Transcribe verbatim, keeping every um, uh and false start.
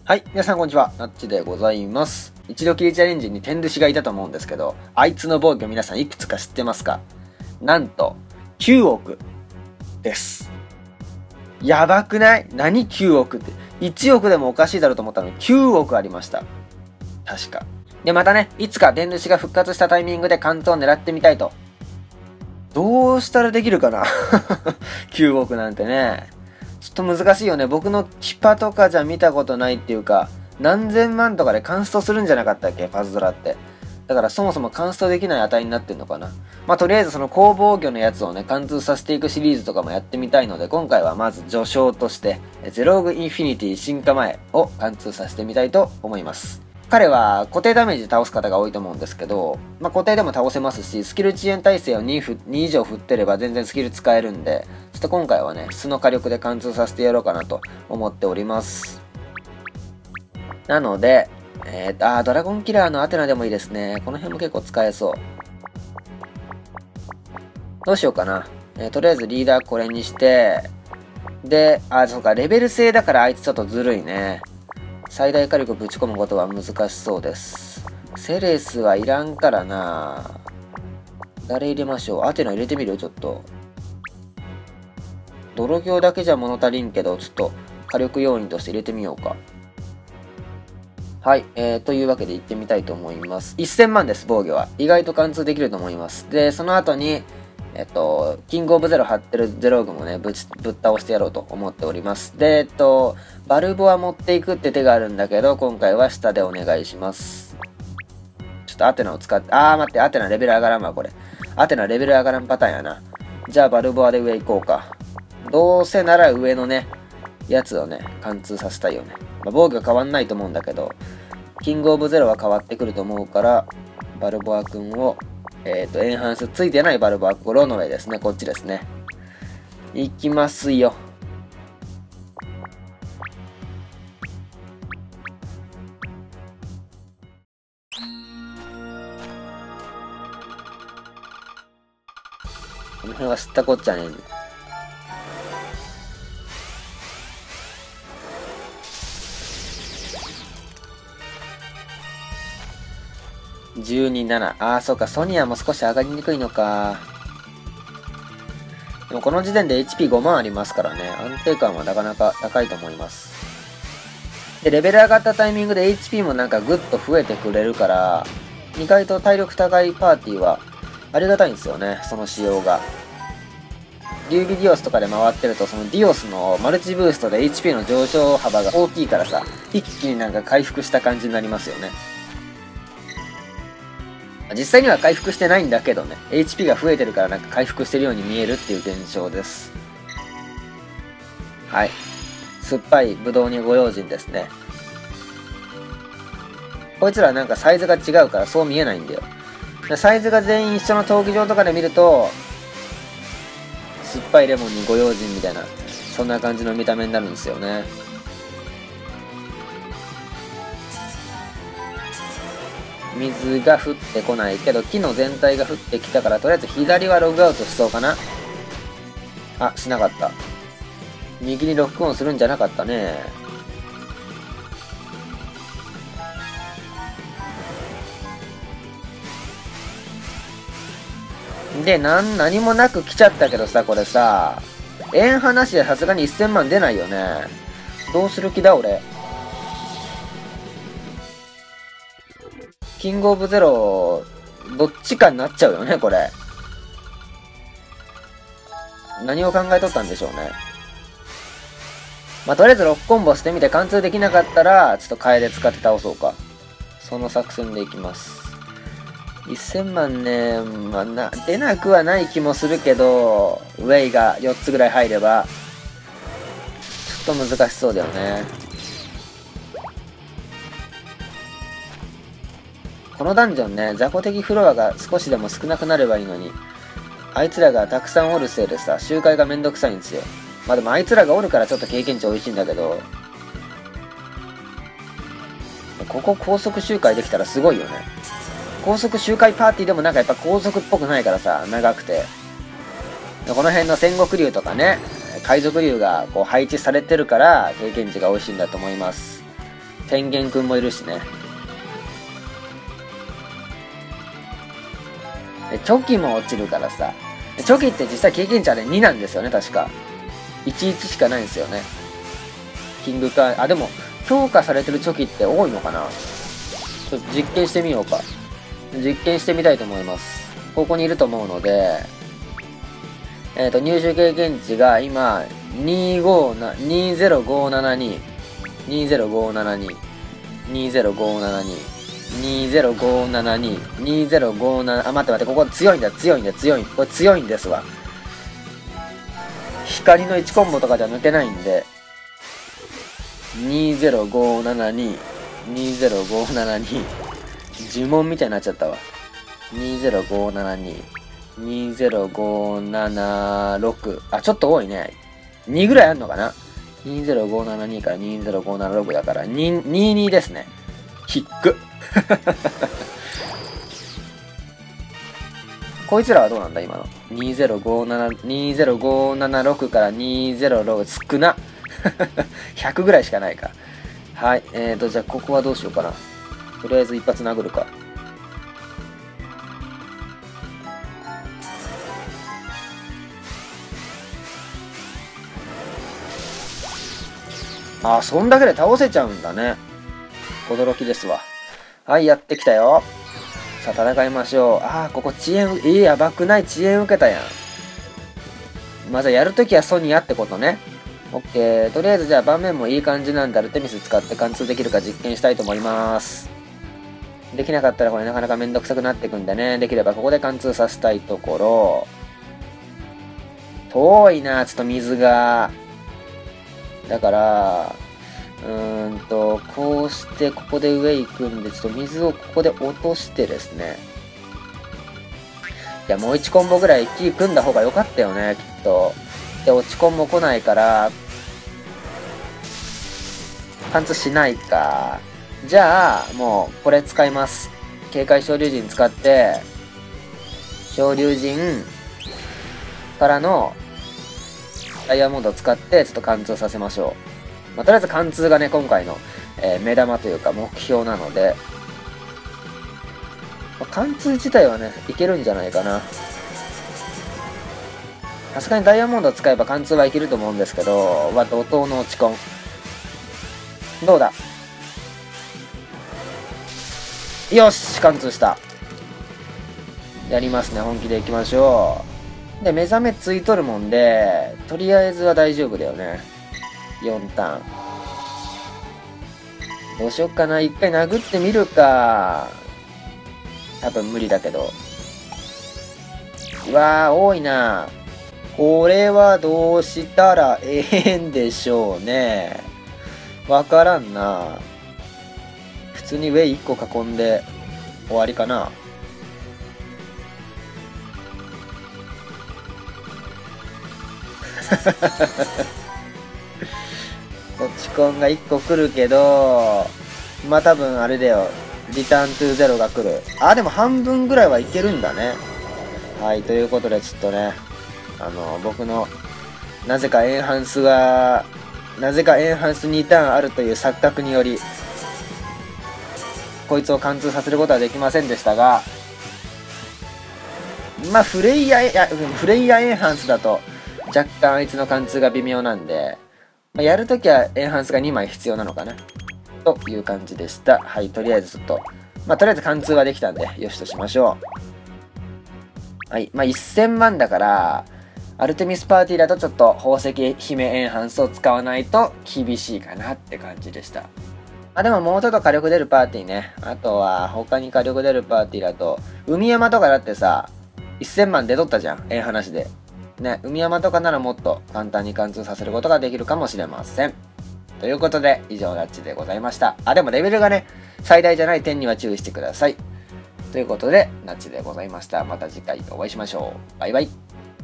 はい、皆さんこんにちは、なっちでございます。一度きりチャレンジに天主がいたと思うんですけど、あいつの防御皆さんいくつか知ってますか？なんと、きゅうおくです。やばくない？何きゅうおくって。いちおくでもおかしいだろうと思ったのにきゅうおくありました。確か。で、またね、いつか天主が復活したタイミングで関東を狙ってみたいと。どうしたらできるかなきゅうおくなんてね。ちょっと難しいよね。僕のキパとかじゃ見たことないっていうか、何千万とかでカンストするんじゃなかったっけ、パズドラって。だからそもそもカンストできない値になってんのかな。まあとりあえずその攻防魚のやつをね、貫通させていくシリーズとかもやってみたいので、今回はまず序章として、ゼログインフィニティ進化前を貫通させてみたいと思います。彼は固定ダメージ倒す方が多いと思うんですけど、まあ、固定でも倒せますし、スキル遅延耐性を 2, ふに以上振ってれば全然スキル使えるんで、ちょっと今回はね、素の火力で貫通させてやろうかなと思っております。なので、えーと、あー、ドラゴンキラーのアテナでもいいですね。この辺も結構使えそう。どうしようかな。えー、とりあえずリーダーこれにして、で、あ、そうか、レベル制だからあいつちょっとずるいね。最大火力ぶち込むことは難しそうです。セレスはいらんからな。誰入れましょう。アテナ入れてみる？ちょっと。泥鏡だけじゃ物足りんけど、ちょっと火力要因として入れてみようか。はい、えー、というわけで行ってみたいと思います。せんまんです、防御は。意外と貫通できると思います。で、その後に、えっと、キングオブゼロ張ってるゼログもね、ぶち、ぶっ倒してやろうと思っております。で、えっと、バルボア持っていくって手があるんだけど、今回は下でお願いします。ちょっとアテナを使って、あー待って、アテナレベル上がらんわ、これ。アテナレベル上がらんパターンやな。じゃあバルボアで上行こうか。どうせなら上のね、やつをね、貫通させたいよね。まあ、防御変わんないと思うんだけど、キングオブゼロは変わってくると思うから、バルボア君を、えっと、エンハンスついてないバルボア君、ロノウェイですね。こっちですね。いきますよ。この辺は知ったこっちゃねえんで。じゅうに、なな。ああ、そうか。ソニアも少し上がりにくいのか。でもこの時点で エイチピーご 万ありますからね。安定感はなかなか高いと思います。で、レベル上がったタイミングで エイチピー もなんかグッと増えてくれるから、意外と体力高いパーティーはありがたいんですよね。その仕様が。劉備ディオスとかで回ってると、そのディオスのマルチブーストで エイチピー の上昇幅が大きいからさ、一気になんか回復した感じになりますよね。実際には回復してないんだけどね、エイチピー が増えてるからなんか回復してるように見えるっていう現象です。はい。酸っぱいブドウにご用心ですね。こいつらなんかサイズが違うからそう見えないんだよ。サイズが全員一緒の闘技場とかで見ると、酸っぱいレモンにご用心みたいな、そんな感じの見た目になるんですよね。水が降ってこないけど、木の全体が降ってきたから、とりあえず左はログアウトしそうかな。あ、しなかった。右にロックオンするんじゃなかったね。で、なん、何もなく来ちゃったけどさ、これさ、円破なしでさすがにせんまん出ないよね。どうする気だ、俺。キングオブゼロ、どっちかになっちゃうよね、これ。何を考えとったんでしょうね。まあ、とりあえずろくコンボしてみて貫通できなかったら、ちょっと替えで使って倒そうか。その作戦でいきます。せんまんね、まあ、な、出なくはない気もするけど、ウェイがよっつぐらい入れば、ちょっと難しそうだよね。このダンジョンね、雑魚的フロアが少しでも少なくなればいいのに、あいつらがたくさんおるせいでさ、周回がめんどくさいんですよ。まあでもあいつらがおるからちょっと経験値美味しいんだけど、ここ高速周回できたらすごいよね。高速周回パーティーでもなんかやっぱ高速っぽくないからさ、長くて。この辺の戦国竜とかね、海賊竜がこう配置されてるから経験値が美味しいんだと思います。 天元くんもいるしね。でチョキも落ちるからさ。チョキって実際経験値あれになんですよね、確か。いちいちしかないんですよね。キングカー、あ、でも、強化されてるチョキって多いのかな。ちょっと実験してみようか。実験してみたいと思います。ここにいると思うので、えっと、入手経験値が今、にーごーな、にーぜろごーななに、にーぜろごーななに、にーぜろごーななに、にーぜろごーななに、にーぜろごーなな、あ、待って待って、ここ強いんだ、強いんだ、強い。これ強いんですわ。光のいちコンボとかじゃ抜けないんで、にーぜろごーななに、にーぜろごーななに、呪文みたいになっちゃったわ。にーぜろごーななに、にーぜろごーななろく、あ、ちょっと多いね。にぐらいあるのかな。にーぜろごーななにからにーぜろごーななろくだから、に、ににですね。ひっく。こいつらはどうなんだ今の。にーぜろごーなな、にーぜろごーななろくからにーぜろろく、少な。ひゃくぐらいしかないか。はい。えーと、じゃあここはどうしようかな。とりあえず一発殴るか。ああ、そんだけで倒せちゃうんだね。驚きですわ。はい、やってきたよ。さあ、戦いましょう。ああ、ここ遅延、えー、やばくない？遅延受けたやん。まずやるときはソニアってことね。オッケー。とりあえずじゃあ盤面もいい感じなんで、アルテミス使って貫通できるか実験したいと思います。できなかったらこれなかなかめんどくさくなってくんでね。できればここで貫通させたいところ。遠いな、ちょっと水が。だから、うーんと、こうしてここで上行くんで、ちょっと水をここで落としてですね。いや、もういちコンボぐらいキー組んだ方が良かったよね、きっと。で、落ちコンも来ないから、貫通しないか。じゃあ、もう、これ使います。警戒昇竜陣使って、昇竜陣からの、ダイヤモンドを使って、ちょっと貫通させましょう。まあ、とりあえず貫通がね、今回の、えー、目玉というか目標なので、まあ、貫通自体はね、いけるんじゃないかな。さすがにダイヤモンドを使えば貫通はいけると思うんですけど、まあ、怒涛の落ち込ん。どうだ？よし、貫通した。やりますね、本気でいきましょう。で、目覚めついとるもんで、とりあえずは大丈夫だよね。よんターン。どうしよっかな。一回殴ってみるか。多分無理だけど。うわー、多いな。これはどうしたらええんでしょうね。わからんな。普通に上いっこ囲んで終わりかな。落ちコンがいっこ来るけど、まあ多分あれだよ。リターントゥーゼロが来る。あ、でも半分ぐらいはいけるんだね。はい、ということでちょっとね、あの、僕の、なぜかエンハンスが、なぜかエンハンスにターンあるという錯覚により、こいつを貫通させることはできませんでしたが、まあフレイヤ、いや、フレイヤエンハンスだと、若干あいつの貫通が微妙なんで、まあ、やるときはエンハンスがにまい必要なのかな。という感じでした。はい、とりあえずちょっと、まあとりあえず貫通はできたんで、よしとしましょう。はい、まあせんまんだから、アルテミスパーティーだとちょっと宝石姫エンハンスを使わないと厳しいかなって感じでした。まあでももうちょっと火力出るパーティーね。あとは他に火力出るパーティーだと、海山とかだってさ、せんまん出とったじゃん、ええ話で。ね、海山とかならもっと簡単に貫通させることができるかもしれません。ということで、以上ラッチでございました。あ、でもレベルがね、最大じゃない点には注意してください。ということで、ナッチでございました。また次回お会いしましょう。バイバイ。